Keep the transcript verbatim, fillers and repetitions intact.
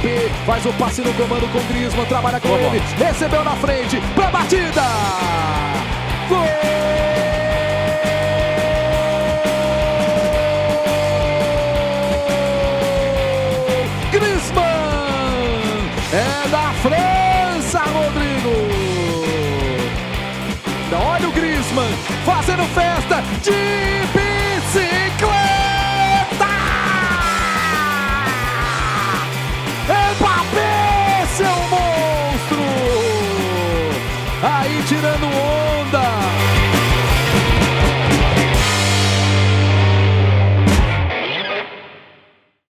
Mbappé faz o passe no comando com o Griezmann, trabalha com Boa ele, bola. recebeu na frente, pra batida! Gol! Griezmann! É da França, Rodrigo! Olha o Griezmann fazendo festa de bicicleta! Mbappé, seu monstro! Aí tirando o